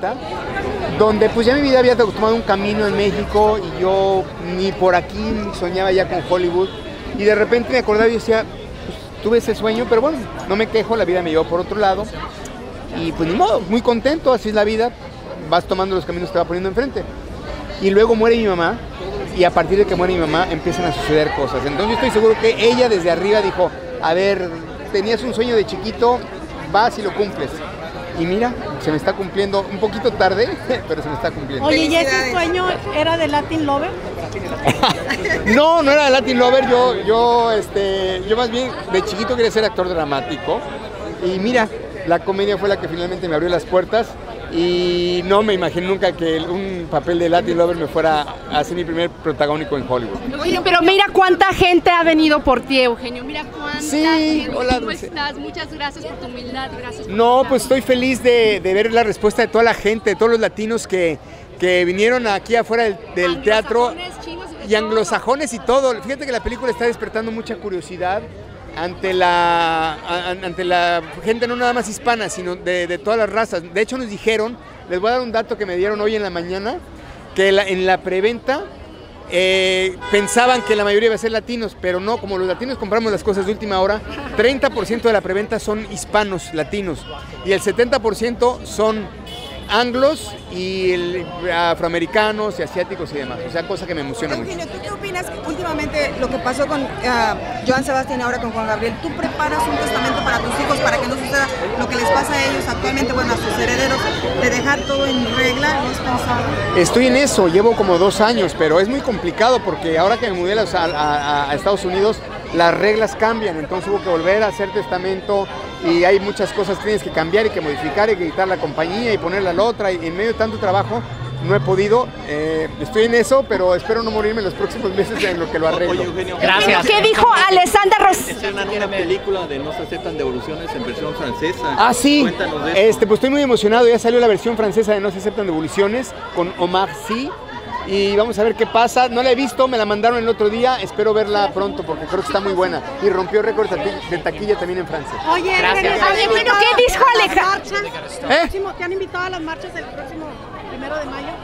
90, donde pues ya mi vida había tomado un camino en México y yo ni por aquí soñaba ya con Hollywood. Y de repente me acordaba y decía, pues, tuve ese sueño, pero bueno, no me quejo, la vida me llevó por otro lado. Y pues ni modo, muy contento, así es la vida, vas tomando los caminos que te va poniendo enfrente. Y luego muere mi mamá, y a partir de que muere mi mamá empiezan a suceder cosas. Entonces yo estoy seguro que ella desde arriba dijo, a ver, tenías un sueño de chiquito, vas y lo cumples. Y mira, se me está cumpliendo un poquito tarde, pero se me está cumpliendo. Oye, ¿y ese sueño era de Latin Lover? No, no era de Latin Lover, yo más bien de chiquito quería ser actor dramático. Y mira, la comedia fue la que finalmente me abrió las puertas. Y no me imaginé nunca que un papel de Latin Lover me fuera a ser mi primer protagónico en Hollywood. Oye, pero mira cuánta gente ha venido por ti, Eugenio. Mira cuánta gente. Hola, ¿Cómo estás? Muchas gracias por tu humildad. Gracias por No, estar. pues estoy feliz de ver la respuesta de toda la gente, de todos los latinos que vinieron aquí afuera del teatro. Chinos Y anglosajones y todo. Fíjate que la película está despertando mucha curiosidad ante la gente no nada más hispana, sino de todas las razas. De hecho nos dijeron, les voy a dar un dato que me dieron hoy en la mañana, que en la preventa pensaban que la mayoría iba a ser latinos, pero no, como los latinos compramos las cosas de última hora, 30% de la preventa son hispanos, latinos, y el 70% son anglos y afroamericanos y asiáticos y demás, o sea, cosa que me emociona mucho. Eugenio, ¿tú qué opinas que últimamente lo que pasó con Joan Sebastián ahora con Juan Gabriel? ¿Tú preparas un testamento para tus hijos para que no suceda lo que les pasa a ellos actualmente, bueno, a sus herederos, de dejar todo en regla? ¿No has pensado? Estoy en eso, llevo como 2 años, pero es muy complicado porque ahora que me mudé a Estados Unidos, las reglas cambian, entonces hubo que volver a hacer testamento y hay muchas cosas que tienes que cambiar y que modificar y que quitar la compañía y ponerla a la otra, y en medio de tanto trabajo no he podido, estoy en eso, pero espero no morirme en los próximos meses en lo que lo arreglo. Oye, Eugenio, Gracias. ¿Qué dijo Alessandra Ross? Estrenan una película de No se aceptan devoluciones en versión francesa. Ah, sí. Cuéntanos de esto. Pues estoy muy emocionado, ya salió la versión francesa de No se aceptan devoluciones con Omar Sy. Y vamos a ver qué pasa. No la he visto, me la mandaron el otro día. Espero verla pronto porque creo que está muy buena. Y rompió récords de taquilla también en Francia. Oye, Gracias. Eugenio, Oye, bueno, ¿qué dijo Alejandra? ¿Te han invitado a las marchas del próximo 1 de mayo?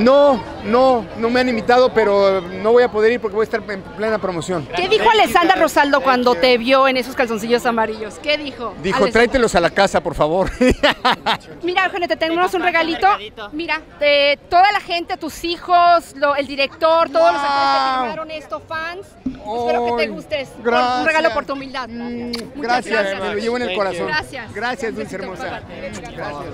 No me han invitado, pero no voy a poder ir porque voy a estar en plena promoción. ¿Qué dijo Alessandra Rosaldo cuando te vio en esos calzoncillos amarillos? ¿Qué dijo? Dijo, Alessandra. tráetelos a la casa, por favor. Mira, Eugenio, te tenemos un regalito. Mira, de toda la gente, tus hijos, el director, todos los actores que firmaron esto, fans. Espero que te gustes. Gracias. Un regalo por tu humildad. Muchas Gracias, me lo llevo en el corazón. Gracias. Gracias, dulce hermosa. Gracias.